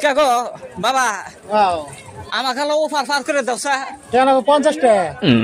কে গো বাবা আমার খেলা ওভার পার করে দাও স্যার কেন 50 টাকা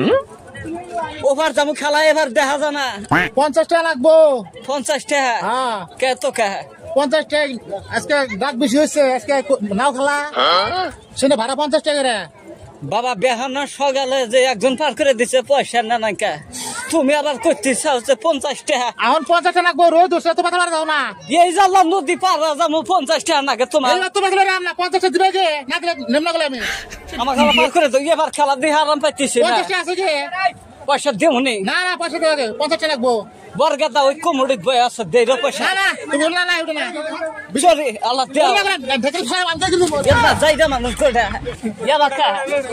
ওভার যাবো খেলা এবার দেখা যায় না 50 টাকা লাগবো 50 টাকা হ্যাঁ কে তো কে 50 টাকা আজকে ডাক বেশি হয়েছে আজকে নাও খেলা শুনে ভাড়া 50 টাকা রে বাবা বেহানা সকালে যে একজন পার করে দিছে পয়সা না নাকা তুমি আবার করতেছ হচ্ছে 50 টাকা এখন 50 টাকা লাগবো রোজ দোষে তো পাতা দাও না এই জানলাম নদী পার যাবো 50 টাকা নাকি তোমার এই তো বাগলে রাম না 50 টাকা দিবে যে না দিলে নেম না গলে আমি আমার খেলা পার করে দাও এবার খেলা দিয়ে আরাম পাইতেছি না 50 টাকা আছে যে পয়সা দেবো নি না না পয়সা দেওয়া 50 টাকা লাগবো বর্গাদা ওই কোমড়ি বই আছে দেই পয়সা না না তুমি বল না ওটা না সরি আল্লাহ দেও ভেতর খারাপ আনতে দিবো এটা যাইদা মানুষ কোটা এলাকা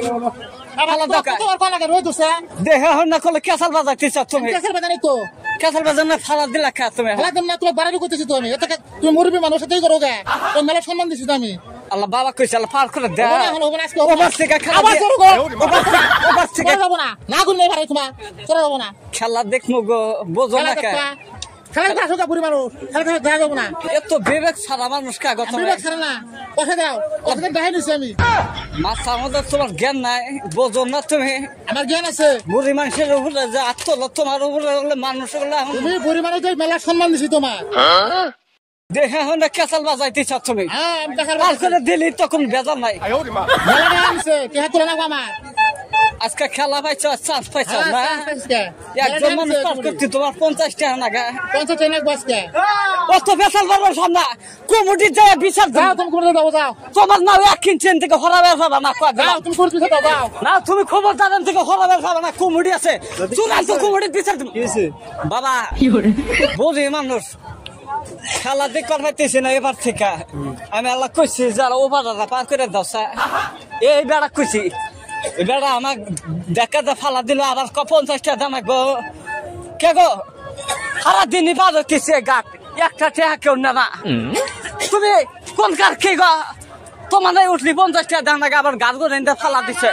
আবার দোকা তো আর কোন লাগে রোজ দোষে দেখা হন না কলে কেসাল বাজাইতেছ তুমি কেসের বাজানি তো কেসাল বাজার না ফালা দিলা খা তুমি খেলা দিন না তোমার বাড়াবি করতেছি তো আমি এটা তুমি মুরবি মানুষ সাথেই করো গে তো মেলা সম্মান দিছি তো আমি আল্লাহ বাবা কইছে আল্লাহ পার করে দে হবে না আজকে ওভার থেকে খেলা আবার করো গো ওভার থেকে যাব না না গুন নেই ভাই তোমার চলে যাব না খেলা দেখমু গো বোঝো না কে খেলা দেখো গা বুড়ি মানুষ খেলা দেখা যাব না এত বিবেক সারা মানুষ কাগজ তুমি বিবেক ছাড়া না পয়সা দাও পয়সা দেন দেখাই দিছি আমি মাথা মধ্যে তোমার জ্ঞান নাই বোঝো না তুমি আমার জ্ঞান আছে বুড়ি মানুষের উপরে যে আত্মল তোমার উপরে হলে মানুষ হলে তুমি বুড়ি মানুষ মেলা সম্মান দিছি তোমার দেখা হন কেসাল বাজাইতেছ তুমি হ্যাঁ আমি দেখার পার করে দিলি তখন বেজার নাই মেলা আনছে কে তুলে না আমার আজকে খেলা পাইছ চান্স পাইছ না একজন মানুষ পার করতে তোমার 50 টাকা নাগা 50 টাকা লাগবে আজকে অত বেসাল বারবার সামনা কমিটি যায় বিচার যাও তুমি করে দাও যাও তোমার নাও এক কিনছেন থেকে হরাবে যাবে না কয় যাও তুমি করে দিতে দাও যাও না তুমি খবর জানেন থেকে হরাবে যাবে না কমিটি আছে চূড়ান্ত কমিটি বিচার তুমি বাবা বুঝি মানুষ খেলা দেখতে পাইতেছি না এবার থেকে আমি আল্লাহ কইছি যারা ওভার পার করে দাও এই বেড়া কইছি বেড়া আমার দেখা যা ফালা দিল আবার 50 টাকা দাম গো কে গো সারাদিনই পার হইতেছে গাট একটা টাকা কেউ নেবা তুমি কোন কার কে গো তোমার উঠলি 50 টাকা দাম লাগে আবার গাছ গো ফালা দিছে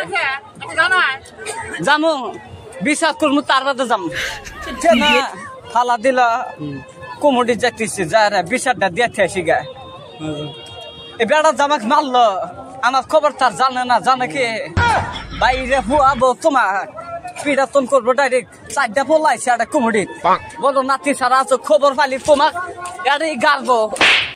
যামু বিশ্বাস করবো তার বাদে যামু না ফালা দিল কুমুটি যাইতেছি যারা বিচারটা দিয়ে আসি গা এ বেড়া জামাক মারলো আমার খবর তার জানে না জানে কি বাইরে হুয়াবো তোমার পিড়াতন করবো ডাইরেক্ট 4টা পোলাইছে একটা কুমুটি বলো নাতি সারা আছো খবর পালি তোমার গাড়ি গাড়বো